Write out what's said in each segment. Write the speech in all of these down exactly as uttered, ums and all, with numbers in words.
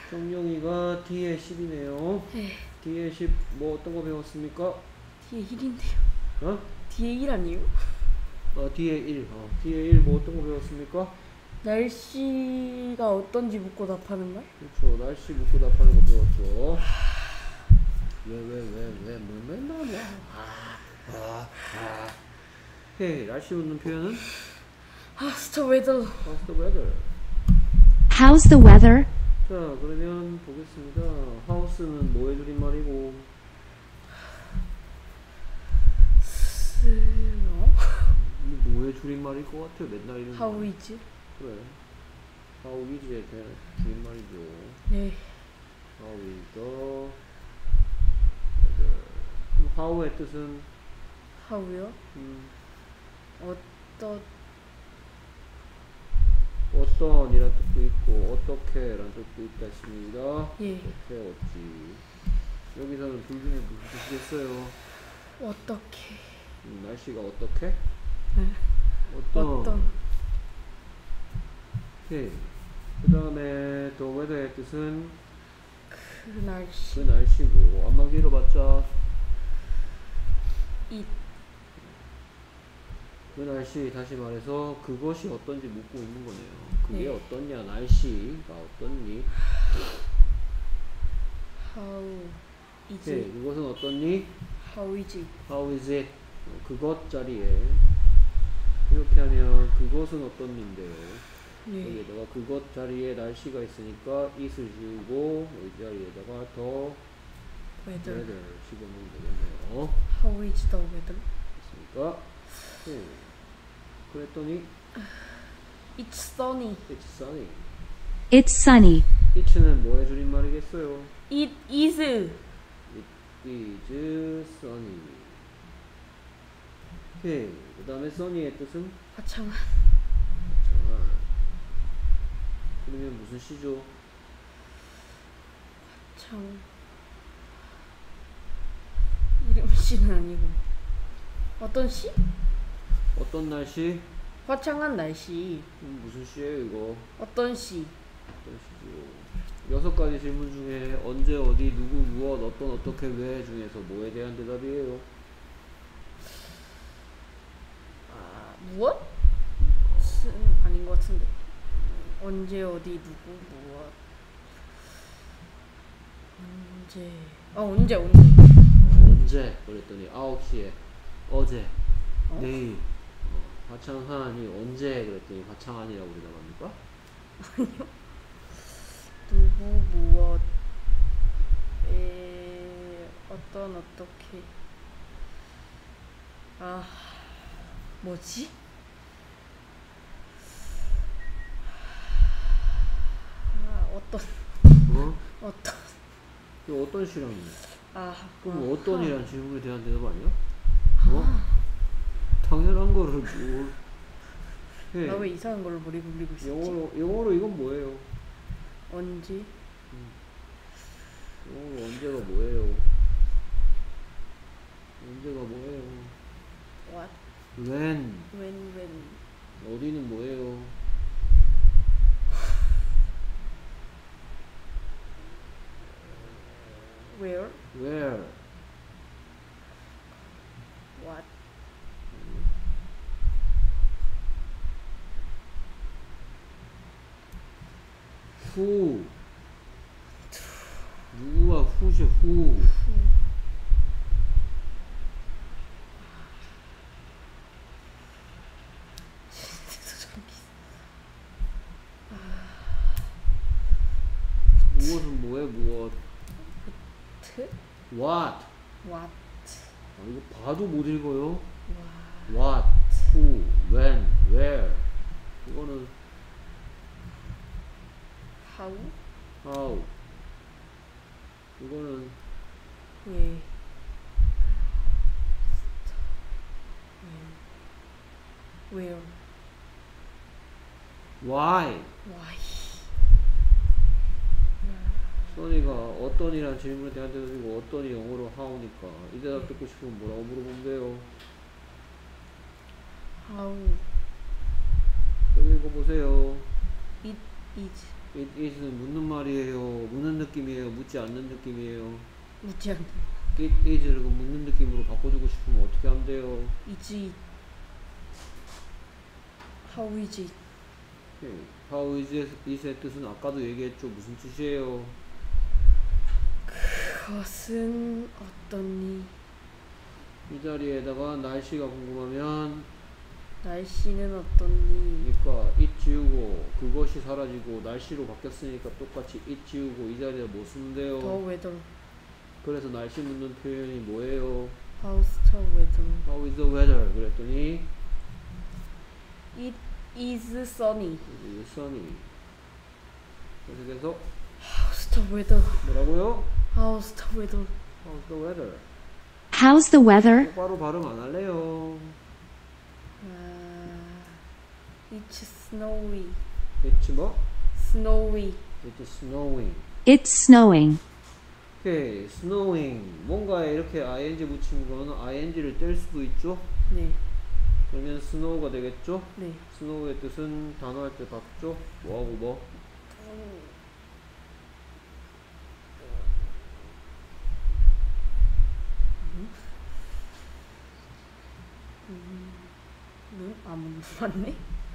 정용이가 D에 십이네요. 네. D에 십 뭐 어떤 거 배웠습니까? D에 일인데요. 어? D에 일 아니에요? 어 D에 일. 어 D에 일 뭐 어떤 거 배웠습니까? 날씨가 어떤지 묻고 답하는 말? 그렇죠. 날씨 묻고 답하는 거 배웠죠. 왜 왜 왜 왜 뭐 맨날 뭐 아, 아, 아. 오케이. 날씨 묻는 표현은 How's the weather? How's the weather? How's the weather? 자, 그러면 보겠습니다. hows는 뭐의 줄임말이고? 스요? 이 뭐의 줄임말일 것 같아요? 맨날 이런 How 거. is? 그래. how is의 대한 줄임말이죠. 네. how is the weather. 그럼 how의 뜻은? How요? 음, 어떠 어떤이란 뜻도 있고 어떻게란 뜻도 있다 했습니다. 예. 어떻게 어찌. 여기서는 둘 중에 무슨 뜻이겠어요? 어떻게? 음, 날씨가 어떻게? 네. 어떤? 어떤? 오케이. 그 다음에 the weather의 뜻은 그 날씨. 그 날씨고 안만 길어봤자 이 그 날씨 다시 말해서 그것이 어떤지 묻고 있는 거네요. 그게 네. 어떻냐 날씨가 어떻니? How is? 오케이. 그것은 어떻니? How is? How is it? 어, 그것 자리에 이렇게 하면 그것은 어떤인데요. 네. 여기에다가 그것 자리에 날씨가 있으니까 it을 지우고 여기 자리에다가 더 Weather. weather 집어넣으면 되겠네요. How is the weather? 됐습니까? 네. 그랬더니 It's sunny. it's sunny. It's sunny. it는 뭐의 줄임말이겠어요? It is. It is sunny. 오케이. 그 다음에 sunny의 뜻은? 화창한. 화창한. 그러면 무슨 시죠? 참. 이름 씨는 아니고. 어떤 시? 어떤 날씨? 화창한 날씨. 음, 무슨 시예요 이거? 어떤 시? 어떤 시죠? 여섯 가지 질문 중에 언제 어디 누구 무엇 어떤 어떻게 왜 중에서 뭐에 대한 대답이에요? 아, 무엇? 은 아닌 것 같은데. 언제 어디 누구 무엇? 언제? 어 언제 언제? 언제? 그랬더니 아홉 시에 어제 어? 내일 어, 화창하니 언제? 그랬더니 화창한이라고 대답합니까? 누구 무엇? 에 어떤 어떻게? 아 뭐지? 아 어떤 어? 어떤 그 어떤 시라는 아 그럼 아, 어떤이란 질문에 대한 대답 아니야? 어? 당연한 거를 뭘 해. 나 왜 이상한 걸로 머리 굴리고 있었지? 영어로 영어로 이건 뭐예요? 언제? 영어로 언제가 뭐예요? 언제가 뭐예요? What? when When when? 어디는 뭐예요? Where? where What? who 누구와 who죠 who 무엇은 뭐에 무엇 트? what What? 아, 이거 봐도 못 읽어요. What? what who when where 이거는 How? how 이거는 왜? When? Where? why Why? 써니가 어떤이란 질문에 대한 대답이고 어떤이 영어로 how니까 이 대답 듣고 싶으면 뭐라고 물어보면 돼요? How? 여기 읽어보세요. It is. it is는 묻는 말이에요. 묻는 느낌이에요? 묻지 않는 느낌이에요? 묻지 않는. it is를 묻는 느낌으로 바꿔주고 싶으면 어떻게 하면 돼요? is it? how is it? 오케이. how is it의 뜻은 아까도 얘기했죠. 무슨 뜻이에요? 그것은 어떠니? 이 자리에다가 날씨가 궁금하면 날씨는 어떠니? 그러니까 it 지우고 그것이 사라지고 날씨로 바뀌었으니까 똑같이 it 지우고 이 자리에 뭐 쓰면 돼요? the weather. 그래서 날씨 묻는 표현이 뭐예요? how's the weather? How is the weather? 그랬더니 it is sunny. it is sunny. 그래서 how's the weather? 뭐라고요? how's the weather? How's the weather? How's the weather? 똑바로 발음 안 할래요. 아, it's snowy. It's 뭐? snowy. It's snowing. It's snowing. 오케이, snowing. 뭔가에 이렇게 ing 붙인 거는 ing를 뗄 수도 있죠? 네. 그러면 snow가 되겠죠? 네. snow의 뜻은 단어 할 때 봤죠? 뭐하고 뭐? 눈? 아, 문 맞네?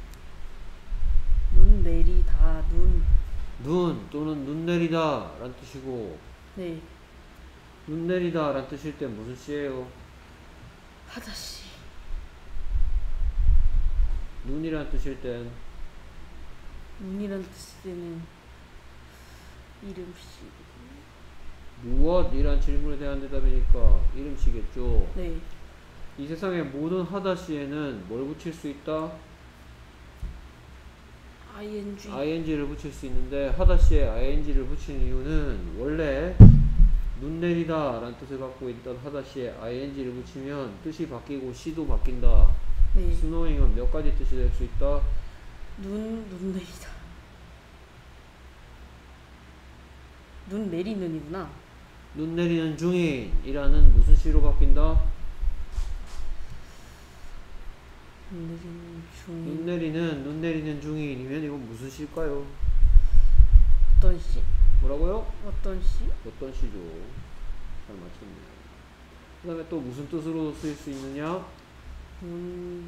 눈 내리다, 눈. 눈 또는 눈 내리다 라는 뜻이고 네. 눈 내리다 라는 뜻일 땐 무슨 시예요? 하다시. 눈이란 뜻일 땐 눈이란 뜻에는 이름씨. 무엇이란 질문에 대한 대답이니까 이름시겠죠. 네. 이 세상의 모든 하다시에는 뭘 붙일 수 있다? ing. ing를 붙일 수 있는데 하다시에 ing를 붙이는 이유는 원래 눈 내리다 라는 뜻을 갖고 있던 하다시에 ing를 붙이면 뜻이 바뀌고 시도 바뀐다. 네. snowing은 몇 가지 뜻이 될 수 있다? 눈, 눈 내리다. 눈 내리는이구나. 눈 내리는 중인이라는 무슨 시로 바뀐다? 눈 내리는 중. 눈 내리는 눈 내리는 중인이면 이건 무슨 시일까요? 어떤 시? 뭐라고요? 어떤 시? 어떤 시죠? 잘 맞췄네요. 그 다음에 또 무슨 뜻으로 쓰일 수 있느냐? 눈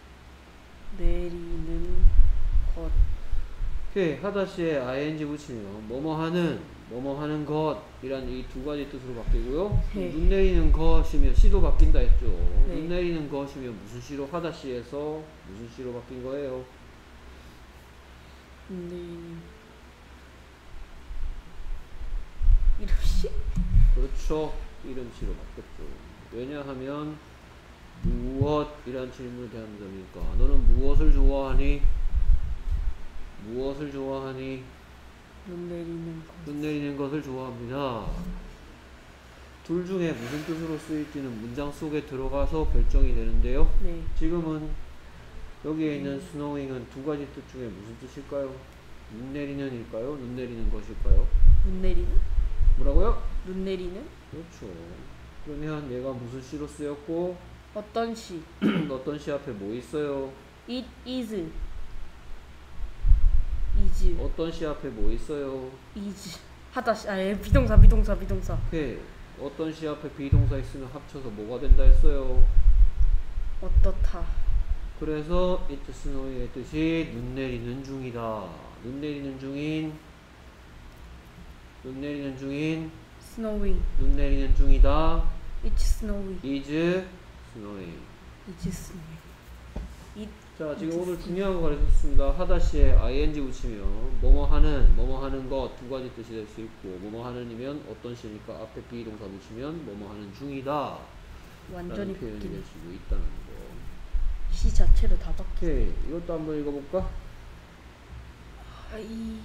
내리는 것. 오케이, 하다시에 ing 붙이면 뭐뭐 하는 뭐뭐 하는 것이란 이 두 가지 뜻으로 바뀌고요. 네. 눈 내리는 것이면 시도 바뀐다 했죠. 네. 눈 내리는 것이면 무슨 시로 하다시에서 무슨 시로 바뀐 거예요? 눈 내리는 이름씨? 그렇죠. 이름시로 바뀌었죠. 왜냐하면 무엇이란 질문에 대한 점이니까 너는 무엇을 좋아하니? 무엇을 좋아하니? 눈 내리는 것. 눈 내리는 것을 좋아합니다. 둘 중에 무슨 뜻으로 쓰일지는 문장 속에 들어가서 결정이 되는데요. 네. 지금은 여기에 있는 snowing은 두 가지 뜻 중에 무슨 뜻일까요? 눈 내리는 일까요? 눈 내리는 것일까요? 눈 내리는? 뭐라고요? 눈 내리는? 그렇죠. 그러면 얘가 무슨 시로 쓰였고 어떤 시? 어떤 시 앞에 뭐 있어요? It is. is. 어떤 시 앞에 뭐 있어요? is. 하다시. 아, 예, 비동사, 비동사, 비동사. 오케이. 어떤 시 앞에 비동사 있으면 합쳐서 뭐가 된다 했어요? 어떻다. 그래서 it's snowing의 뜻이 눈 내리는 중이다. 눈 내리는 중인 눈 내리는 중인 snowing. 눈 내리는 중이다. It's snowing. is snowing. It's snowing. It. 자, 지금 it's 오늘 중요한 거 가르쳤습니다. 하다시에 ing 붙이면 뭐뭐 하는, 뭐뭐 하는 것 두 가지 뜻이 될 수 있고 뭐뭐 하는이면 어떤 시니까 앞에 비동사 붙이면 뭐뭐 하는 중이다 완전히 라는 표현이 바뀌네. 될 수도 있다는 거. 시 자체로 다 바뀌. 오케이, 이것도 한번 읽어볼까? I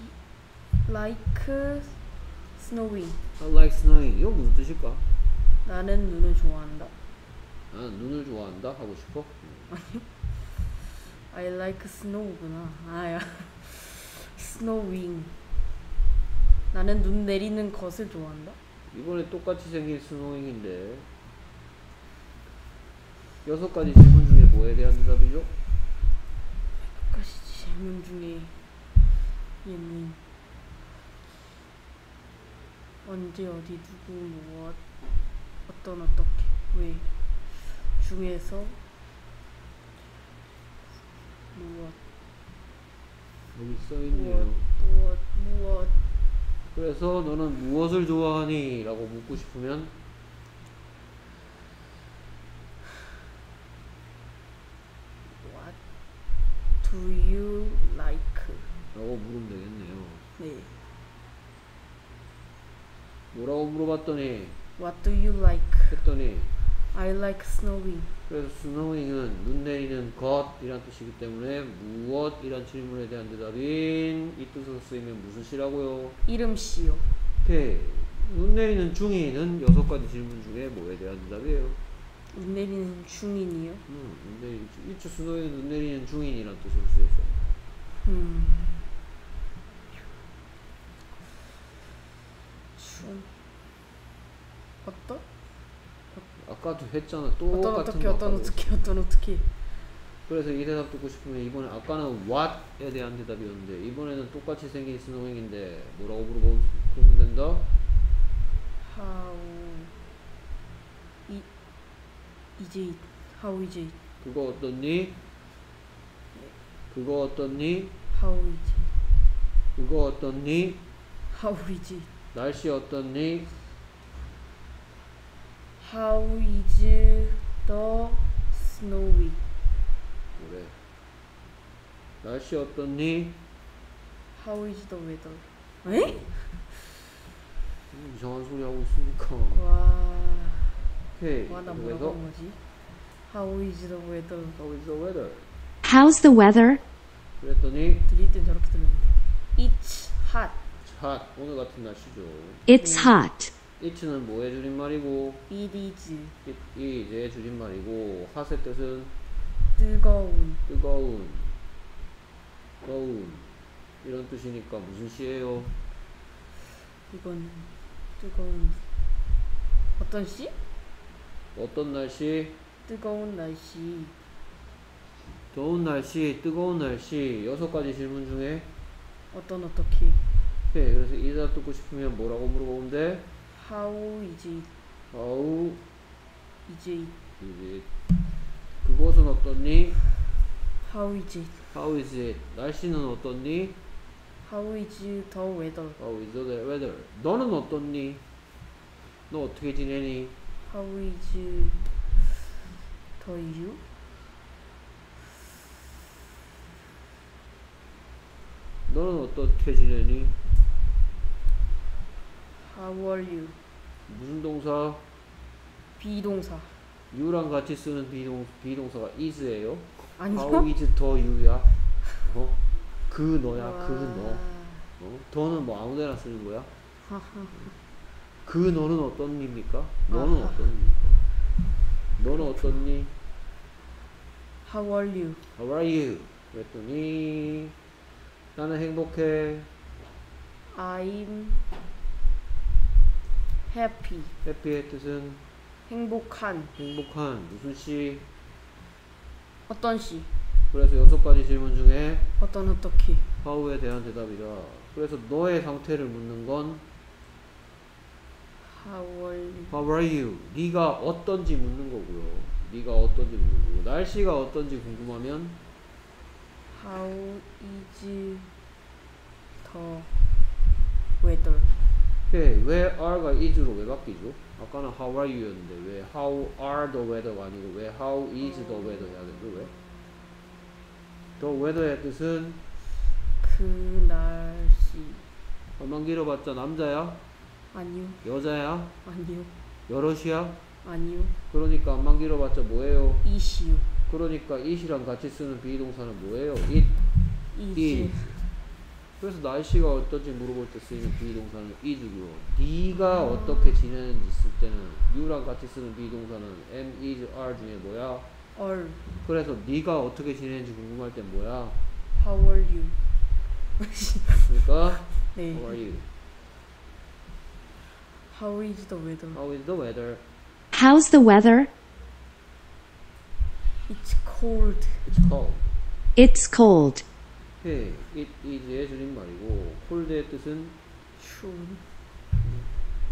like snowing. I like snowing. 이건 무슨 뜻일까? 나는 눈을 좋아한다. 아, 눈을 좋아한다 하고 싶어? I like snow구나. 아야. snowing. 나는 눈 내리는 것을 좋아한다. 이번에 똑같이 생긴 스노잉인데 여섯 가지 질문 중에 뭐에 대한 대답이죠? 몇 가지 질문 중에 얘는 언제 어디 누구 무엇 어떤 어떻게 왜 중에서 무엇 여기 써 무엇 있네요. 무엇 무엇 그래서 너는 무엇을 좋아하니? 라고 묻고 싶으면 what do you like? 라고 물으면 되겠네요. 네. 뭐라고 물어봤더니 What do you like? 했더니 I like snowing. 그래서 snowing은 눈 내리는 것이란 뜻이기 때문에 무엇이란 질문에 대한 대답인 이 뜻으로 쓰이면 무슨 시라고요? 이름씨요. 오케이. 눈 내리는 중이는 여섯 가지 질문 중에 뭐에 대한 대답이에요? 눈 내리는 중인이요. 음, 눈 내리는 중. 이츠 스노잉은 눈 내리는 중인이란 뜻으로 쓰였어요. 음. 중. 어떤? 아까도 했잖아. 어떤 똑같은 어떻게 거 어떤 아까도 어떻게 했어. 어떤 어떻게. 그래서 이 대답 듣고 싶으면 이번에 아까는 what에 대한 대답이었는데 이번에는 똑같이 생긴 스노잉인데 뭐라고 물어보면 된다? How 이 이제 how is it? 그거 어떻니? 그거 어떻니? How is it? 그거 어떻니? How is it? 날씨 어떻니? How is the snowy? 그래. 날씨 어떻니? How is the weather? 에? 음, 이상한 소리 하고 있으니까. 와, 오케이. 와 나 그래서 뭐라고 한 거지? How is the weather? How is the weather? How's the weather? 그랬더니 들릴 땐 저렇게 들렸는데. It's hot. hot. 오늘 같은 날씨죠. It's hot. it는 뭐의 줄임말이고 It is it is의 줄임말이고 hot의 뜻은 뜨거운. 뜨거운, 더운 이런 뜻이니까 무슨 시예요? 이건 뜨거운. 어떤 시? 어떤 날씨? 뜨거운 날씨. 더운 날씨, 뜨거운 날씨 여섯 가지 질문 중에 어떤 어떻게? 오케이. 그래서 이 대답 듣고 싶으면 뭐라고 물어보면 돼? How is it? How is it? is it? 그것은 어떻니? How is it? How is it? 날씨는 어떻니? How is the weather? How is the weather? 너는 어떻니? 너 어떻게 지내니? How is the you? 너는 어떻게 지내니? How are you? 무슨 동사? 비동사. you랑 같이 쓰는 비동, 비동사가 is예요? 아니요. How is the you야? 어? 그 너야, 와. 그 너. 어? 더는 뭐 아무데나 쓰는 거야? 하하. 그 너는 어떤 입니까? 너는 아하. 어떤 입니까? 너는 어떻니? How are you? How are you? 그랬더니 나는 행복해. I'm happy. happy의 뜻은 행복한. 행복한 무슨 시? 어떤 시? 그래서 여섯 가지 질문 중에 어떤 어떻게? how에 대한 대답이다. 그래서 너의 상태를 묻는 건 How are you? How are you? 네가 어떤지 묻는 거고요. 네가 어떤지 묻는 거고. 날씨가 어떤지 궁금하면 How is the weather? 오케이. 왜 are가 is로 왜 바뀌죠? 아까는 how are you였는데 왜 how are the weather가 아니고 왜 how is the weather 해야 되죠? 왜? the weather의 뜻은 그 날씨. 한번 길어봤자 남자야? 아니요. 여자야? 아니요. 여럿이야? 아니요. 그러니까 안만 길어봤자 뭐예요? 이시요. 그러니까 it이랑 같이 쓰는 비동사는 뭐예요? it 이시. is. 그래서 날씨가 어떤지 물어볼 때 쓰이는 비동사는 is고요. 네가 어떻게 지내는지 쓸 때는 you랑 같이 쓰는 비동사는 am, is, are 중에 뭐야? 얼. 그래서 네가 어떻게 지내는지 궁금할 땐 뭐야? How are you? 그러니까 네. how are you? How is the weather? How is the weather? How's the weather? It's cold. It's cold. It's cold. 오케이. It is의 줄임말이고 cold의 뜻은 추운.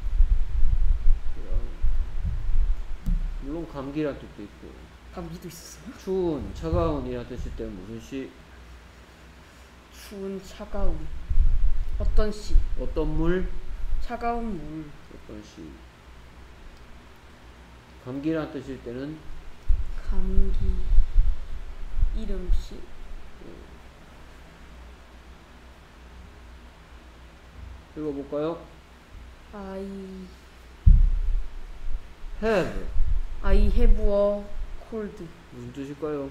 물론 감기란 뜻도 있고. 감기도 있었어요? 추운, 차가운이란 뜻일 때는 무슨 시? 추운 차가운 어떤 시? 어떤 물? 차가운 물 어떤 시? 감기란 뜻일 때는 감기 이름 시 읽어볼까요? I have I have a cold 무슨 뜻일까요?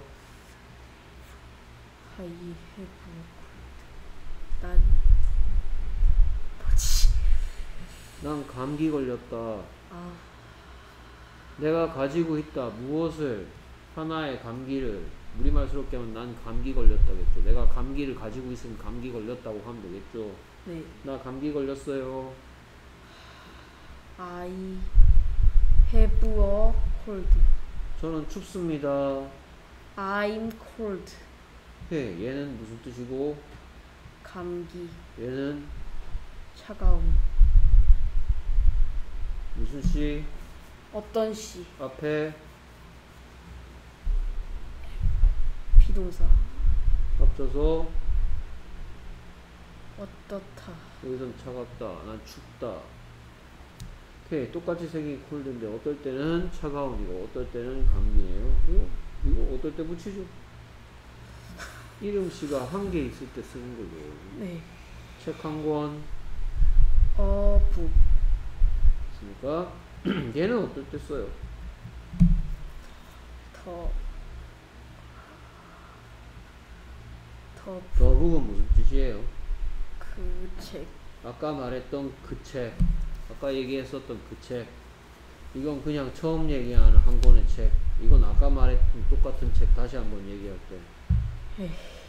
I have a cold 난 뭐지? 난 감기 걸렸다. 아 내가 가지고 있다. 무엇을? 하나의 감기를. 우리말스럽게 하면 난 감기 걸렸다겠죠. 내가 감기를 가지고 있으면 감기 걸렸다고 하면 되겠죠. 네. 나 감기 걸렸어요. I have a cold 저는 춥습니다. I'm cold 해. 얘는 무슨 뜻이고? 감기 얘는 차가운 무슨 시? 어떤 시 앞에 비동사 합쳐서 어떻다 여기서는 차갑다. 난 춥다. 오케이. 똑같이 생긴 콜드인데 어떨 때는 차가운이고 어떨 때는 감기네요. 이거, 이거 어떨 때 붙이죠? 이름씨가 한 개 있을 때 쓰는 거예요. 네 책 한 권 어부 있으니까 얘는 어떨 때 써요? 더 더 더 북은 무슨 뜻이에요? 그 책 아까 말했던 그 책, 아까 얘기했었던 그 책, 이건 그냥 처음 얘기하는 한 권의 책. 이건 아까 말했던 똑같은 책 다시 한번 얘기할 때. 에이.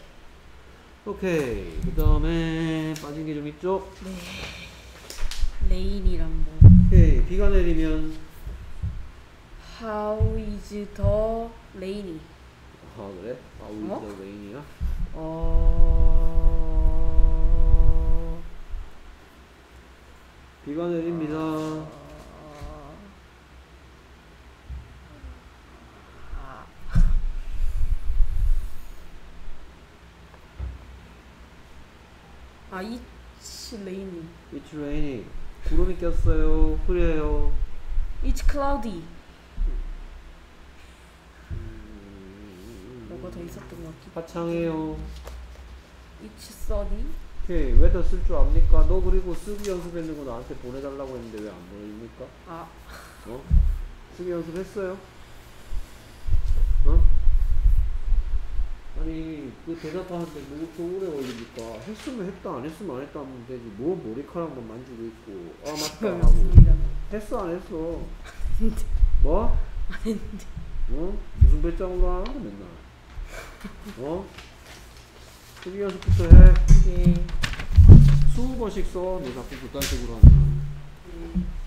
오케이. 그 다음에 빠진 게 좀 있죠? 네 레인이랑 뭐 오케이. 비가 내리면 How is the rainy? 아 그래? 아 우리 어? 저 레인이야? 어 비가 내립니다. 아 it's raining It's raining. 구름이 꼈어요. 흐려요. It's cloudy 뭐가 더 있었던 것 같기도 화창해요. It's sunny 오케이. 웨더 쓸 줄 압니까? 너 그리고 쓰기 연습했는 거 나한테 보내달라고 했는데 왜 안 보내줍니까? 아 어? 쓰기 연습했어요? 어? 아니 그 대답하는데 뭐 그렇게 오래 걸립니까? 했으면 했다 안 했으면 안 했다 하면 되지. 뭐 머리카락만 만지고 있고 아 맞다 하고 맞습니다 했어 안 했어? 뭐? 안 했는데 어? 무슨 배짱으로 하는 거 맨날 어? 쓰기 연습부터 해. 예 스무 번씩 써. 너 자꾸 그딴 식으로 하면 예.